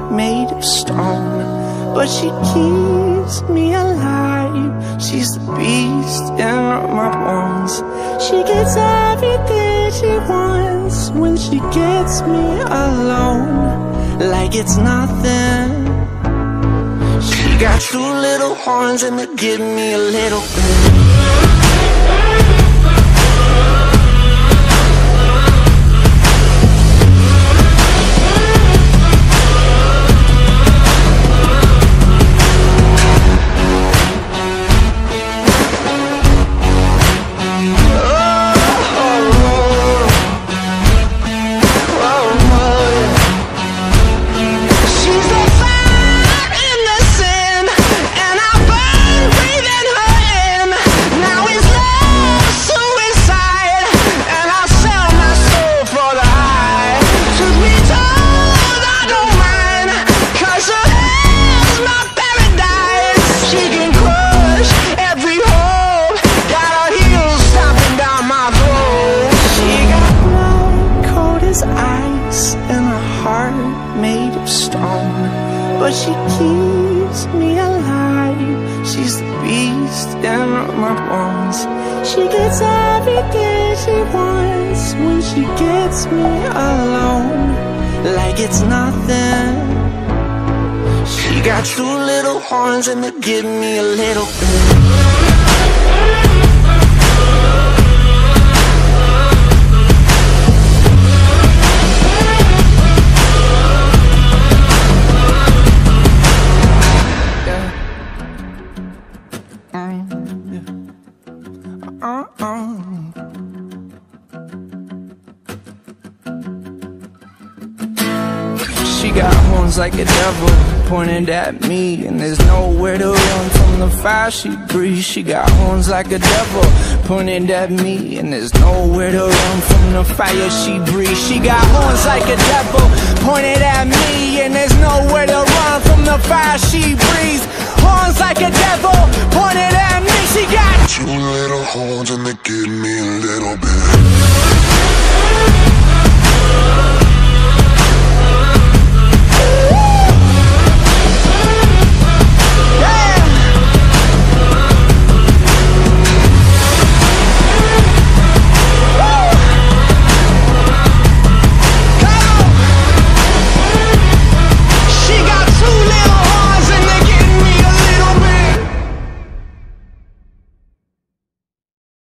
made of stone, but she keeps me alive. She's the beast in my bones. She gets everything she wants when she gets me alone, like it's nothing. She got two little horns and they give me a little bit. Made of stone, but she keeps me alive. She's the beast in my bones. She gets everything she wants when she gets me alone, like it's nothing. She got two little horns and they give me a little bit. She got horns like a devil pointed at me, and there's nowhere to run from the fire she breathes. She got horns like a devil pointed at me, and there's nowhere to run from the fire she breathes. She got horns like a devil pointed at me, and there's nowhere to run from the fire she breathes. Horns like a devil pointed at me. She got two little horns and they give me a little